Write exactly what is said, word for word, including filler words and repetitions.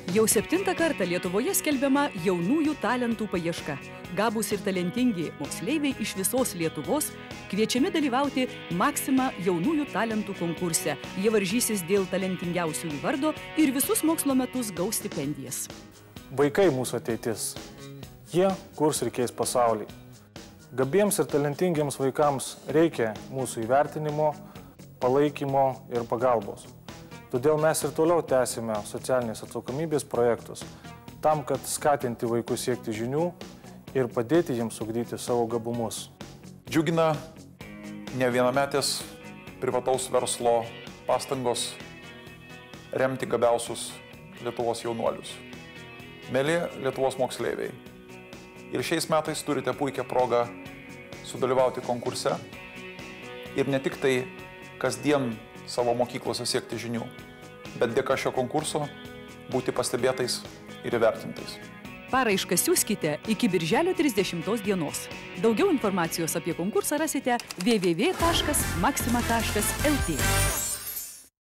Jau septintą kartą Lietuvoje skelbiama jaunųjų talentų paieška. Gabūs ir talentingi moksleiviai iš visos Lietuvos kviečiami dalyvauti Maxima jaunųjų talentų konkurse. Jie varžysis dėl talentingiausiųjų vardo ir visus mokslo metus gaus stipendijas. Vaikai mūsų ateitis. Jie kurs ir keis pasaulį. Gabiems ir talentingiems vaikams reikia mūsų įvertinimo, palaikymo ir pagalbos. Todėl mes ir toliau tęsime socialinės atsakomybės projektus, tam, kad skatinti vaikus siekti žinių ir padėti jiems ugdyti savo gabumus. Džiugina ne vienametės privataus verslo pastangos remti gabiausius Lietuvos jaunuolius. Mėly Lietuvos moksleiviai, ir šiais metais turite puikią progą sudalyvauti konkurse ir ne tik tai kasdien savo mokyklose siekti žinių, bet dėka šio konkurso būti pastebėtais ir įvertintais. Paraiškas siųskite iki birželio trisdešimtos dienos. Daugiau informacijos apie konkursą rasite w w w taškas maxima taškas l t.